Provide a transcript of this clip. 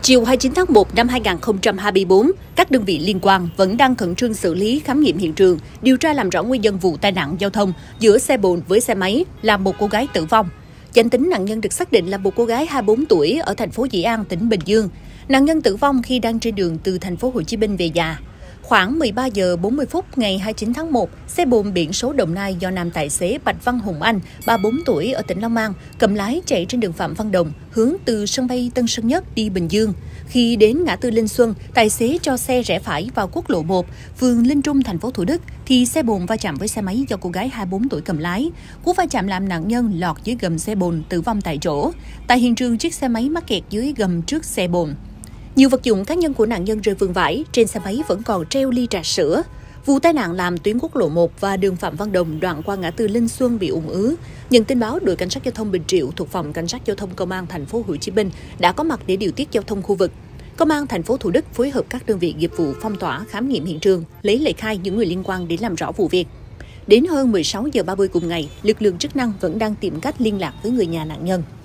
Chiều 29 tháng 1 năm 2024, các đơn vị liên quan vẫn đang khẩn trương xử lý khám nghiệm hiện trường, điều tra làm rõ nguyên nhân vụ tai nạn giao thông giữa xe bồn với xe máy làm một cô gái tử vong. Danh tính nạn nhân được xác định là một cô gái 24 tuổi ở thành phố Dĩ An, tỉnh Bình Dương. Nạn nhân tử vong khi đang trên đường từ thành phố Hồ Chí Minh về nhà. Khoảng 13 giờ 40 phút ngày 29 tháng 1, xe bồn biển số Đồng Nai do nam tài xế Bạch Văn Hùng Anh, 34 tuổi ở tỉnh Long An, cầm lái chạy trên đường Phạm Văn Đồng, hướng từ sân bay Tân Sơn Nhất đi Bình Dương. Khi đến ngã tư Linh Xuân, tài xế cho xe rẽ phải vào quốc lộ 1, phường Linh Trung, thành phố Thủ Đức, thì xe bồn va chạm với xe máy do cô gái 24 tuổi cầm lái. Cú va chạm làm nạn nhân lọt dưới gầm xe bồn, tử vong tại chỗ. Tại hiện trường, chiếc xe máy mắc kẹt dưới gầm trước xe bồn. Nhiều vật dụng cá nhân của nạn nhân rơi vương vãi, trên xe máy vẫn còn treo ly trà sữa. Vụ tai nạn làm tuyến quốc lộ 1 và đường Phạm Văn Đồng đoạn qua ngã tư Linh Xuân bị ùn ứ. Nhận tin báo, đội cảnh sát giao thông Bình Triệu thuộc phòng cảnh sát giao thông công an thành phố Hồ Chí Minh đã có mặt để điều tiết giao thông khu vực. Công an thành phố Thủ Đức phối hợp các đơn vị nghiệp vụ phong tỏa, khám nghiệm hiện trường, lấy lời khai những người liên quan để làm rõ vụ việc. Đến hơn 16 giờ 30 cùng ngày, lực lượng chức năng vẫn đang tìm cách liên lạc với người nhà nạn nhân.